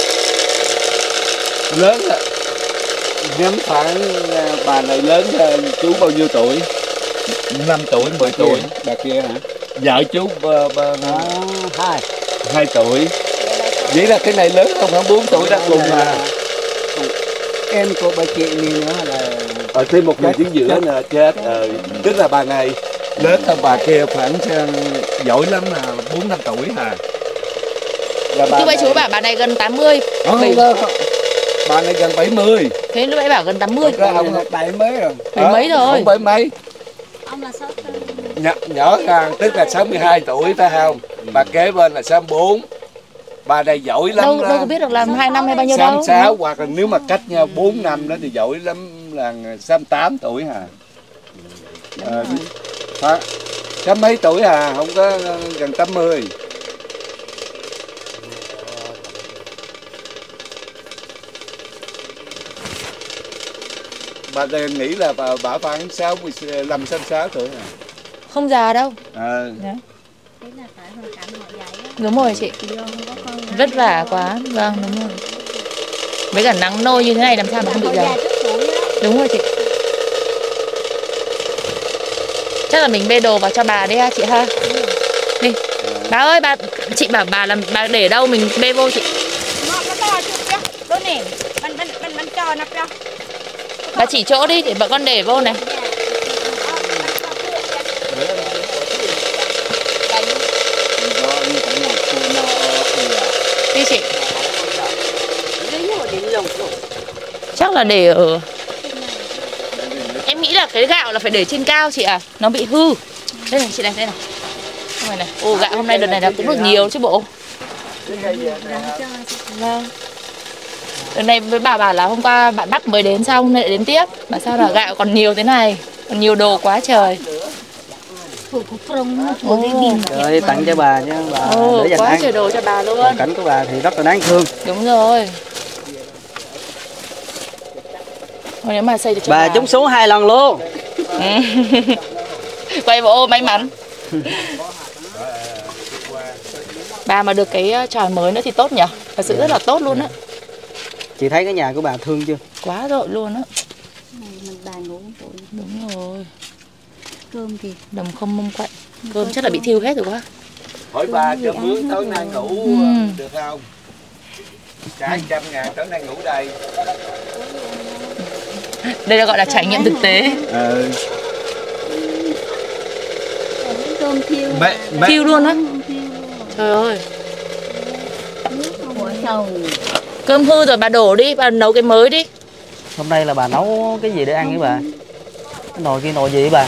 Lớn à. Nhóm khoảng bà này lớn hơn chú bao nhiêu tuổi? năm tuổi, mười tuổi. Bà kia hả? Vợ chú ba, ba, À, hai. hai tuổi. Vậy là cái này lớn không khoảng bốn tuổi đã cùng mà. Em của bà chị này nữa là Ở thêm một người chính giữa nè chết. Ờ, tức là bà này lớn hơn bà kia khoảng giỏi lắm là bốn năm tuổi hả? Là Chứ bây chú bảo bà này gần tám mươi. Không, Bảy... không, không. Bà này gần bảy mươi. Thế lúc nãy bảo gần tám mươi. cái ông là bảy mấy rồi. Bảy mấy rồi. Không bảy mấy. Ông là sáu tư. Nhỏ, nhỏ hơn, tức là sáu mươi hai tuổi phải không? Bà kế bên là sáu mươi bốn. Bà này giỏi lắm. Đâu, đó. đâu có biết được làm hai năm hay bao nhiêu đâu. sáu mươi sáu hoặc là nếu mà cách nhau bốn năm đó thì giỏi lắm là sáu mươi tám tuổi hả? Ờ, hả? Sáu mấy tuổi à, không có gần tám mươi. Bà nghĩ là bà, bà khoảng sáu mươi lăm, sáu mươi sáu tuổi hả? Không già đâu. À. Đấy. Thế là phải hoàn cảnh họ dạy á. Đúng rồi chị. Vất vả quá. Vâng, đúng rồi. Với cả nắng nôi như thế này làm sao mà không bị già. Đúng rồi chị. Chắc là mình bê đồ vào cho bà đi ha chị ha. Đi. Bà ơi, bà chị bảo bà làm bà để đâu mình bê vô chị. Bà chỉ chỗ đi để bọn con để vô này. Đi chị. Chắc là để ở. Em anh nghĩ là cái gạo là phải để trên cao chị à, nó bị hư. Đây này chị này, đây này. Này này. Ồ, gạo hôm nay đợt này là cũng được nhiều chứ bộ. Vâng. Đợt này với bà bảo là hôm qua bạn Bắc mới đến xong nên lại đến tiếp. Mà sao là gạo còn nhiều thế này, còn nhiều đồ quá trời. Rồi tặng cho bà chứ bà Ồ, để dành quá ăn. trời đồ cho bà luôn. Hoàn cảnh của bà thì rất là đáng thương. Đúng rồi. Thôi nếu mà xây được cho Bà bà trúng số hai lần luôn. quay bộ may mắn. Bà mà được cái tròi mới nữa thì tốt nhỉ. Thật sự rất là tốt luôn á. Chị thấy cái nhà của bà thương chưa? Quá rồi luôn á. Mình bà ngủ rồi. Đúng rồi. Cơm thì Đồng không mông quậy. Cơm chắc là bị thiêu hết rồi quá. Hỏi bà cho mướn tối nay ngủ Ừ. được không? Trả trăm ngàn tối nay ngủ đây. Đây là gọi là trải nghiệm thực tế. Ừ. cơm thiêu. Mẹ, mẹ. Thiêu luôn á. Trời ơi. Ủa sao? Cơm hư rồi bà đổ đi, bà nấu cái mới đi. Hôm nay là bà nấu cái gì để ăn với bà? Cái nồi kia nồi gì vậy bà?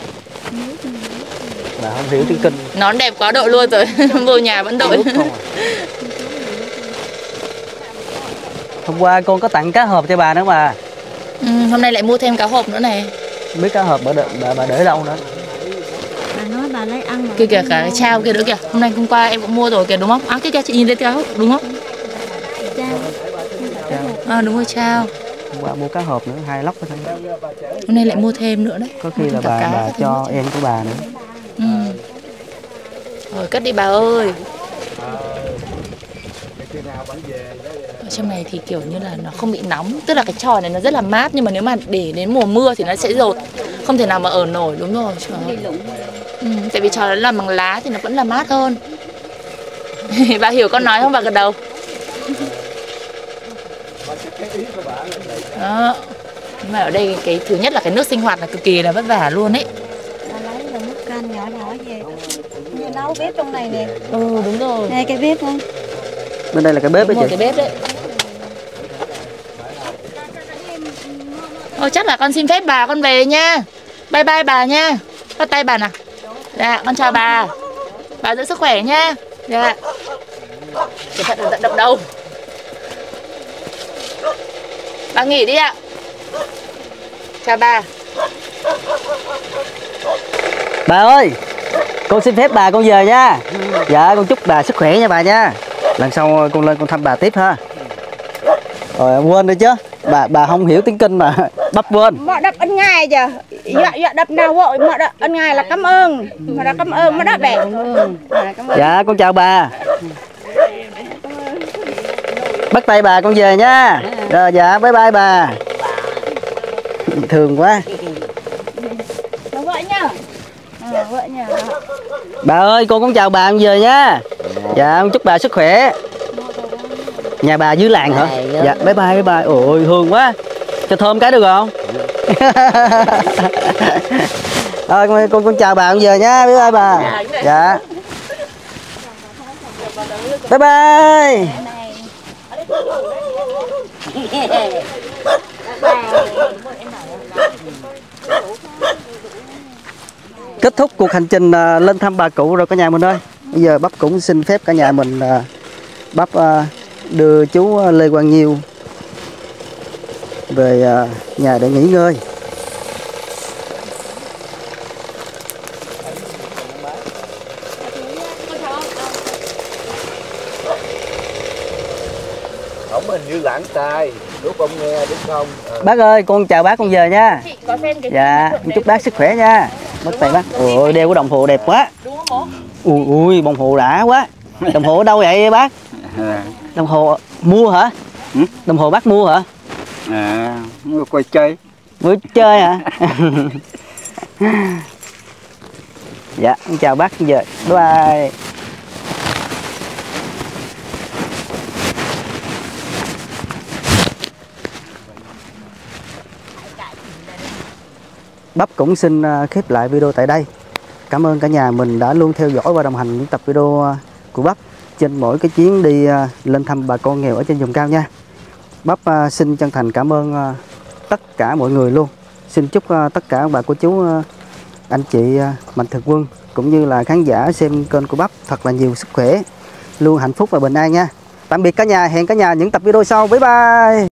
Bà không hiểu tiếng Kinh. Nón đẹp quá đội luôn rồi. Vô nhà vẫn đội. À. Hôm qua con có tặng cá hộp cho bà nữa mà. Ừ, hôm nay lại mua thêm cá hộp nữa này. Không biết cá hộp bà, đợi, bà, bà để đâu nữa. Bà nói bà lấy ăn mà. Kia kìa, cả cái trao kia nữa kìa. Hôm nay hôm qua em cũng mua rồi kìa đúng không? À kia kìa, chị nhìn thấy cá hộp đúng không? Trao. À đúng rồi, trao. Hôm qua mua cá hộp nữa, hai lóc thôi. Hôm nay lại mua thêm nữa đấy. Có khi là bà, cá, bà cho em của bà nữa. Ừ. Rồi cất đi bà ơi. Ở trong này thì kiểu như là nó không bị nóng. Tức là cái tròi này nó rất là mát. Nhưng mà nếu mà để đến mùa mưa thì nó sẽ dột. Không thể nào mà ở nổi. Đúng rồi. Trời. Ừ, tại vì tròi nó làm bằng lá thì nó vẫn là mát hơn. Bà hiểu con nói không bà gật đầu? Đó. Nhưng mà ở đây cái thứ nhất là cái nước sinh hoạt là cực kỳ là vất vả luôn ấy. Bà lấy là nước canh nhỏ nhỏ về. Như nấu bếp trong này nè. Ừ đúng rồi. Đây cái bếp thôi. Bên đây là cái bếp Đúng đấy rồi, chị. cái bếp đấy. Ôi chắc là con xin phép bà con về nha. Bye bye bà nha. Bắt tay bà nào. Dạ con chào bà. Bà giữ sức khỏe nha. Dạ. Cẩn thận đừng đập đầu. Bà nghỉ đi ạ. Chào bà. Bà ơi, con xin phép bà con về nha. Dạ con chúc bà sức khỏe nha bà nha. Lần sau con lên con thăm bà tiếp ha. Rồi quên rồi chứ. Bà bà không hiểu tiếng Kinh mà bắp quên. Mà đập ân ngài giờ. Dạ dạ đập nào vội mà đập ân ngài là cảm ơn. Mà đã cảm ơn mà đập bẻ. Dạ con chào bà. Bắt tay bà con về nha. Rồi dạ bye bye bà. Thương quá. Nó vợ nha. À, vợ nha. Bà ơi con cũng chào bà con về nha. Dạ con chúc bà sức khỏe. Nhà bà dưới làng hả? Dạ bye bye bye bye. Ôi thương quá. Cho thơm cái được không? Rồi con, con con chào bà con về nha. Bye bye bà. Dạ. Bye bye. Kết thúc cuộc hành trình uh, lên thăm bà cụ rồi cả nhà mình ơi. Bây giờ bắp cũng xin phép cả nhà mình uh, bắp uh, đưa chú Lê Quang Nhiêu về uh, nhà để nghỉ ngơi. Ổng hình như lãng tai, lúc ông nghe đúng không? À. Bác ơi, con chào bác con về nha. Chị có xem cái Dạ, chúc bác sức khỏe nha. Bác tay bác. Ôi đeo cái đồng hồ đẹp quá. đúng không bố? Ui ui đồng hồ đã quá. Đồng hồ ở đâu vậy bác? Đồng hồ mua hả? Ừ? Đồng hồ bác mua hả? À, mua coi chơi. Vừa chơi hả? Dạ, con chào bác giờ. Bye bye. Bắp cũng xin khép lại video tại đây. Cảm ơn cả nhà mình đã luôn theo dõi và đồng hành những tập video của Bắp trên mỗi cái chuyến đi lên thăm bà con nghèo ở trên vùng cao nha. Bắp xin chân thành cảm ơn tất cả mọi người luôn. Xin xin chúc uh, tất cả bà cô chú, uh, anh chị uh, mạnh thường quân cũng như là khán giả xem kênh của Bắp thật là nhiều sức khỏe, luôn hạnh phúc và bình an nha. Tạm biệt cả nhà, hẹn cả nhà những tập video sau. Bye bye.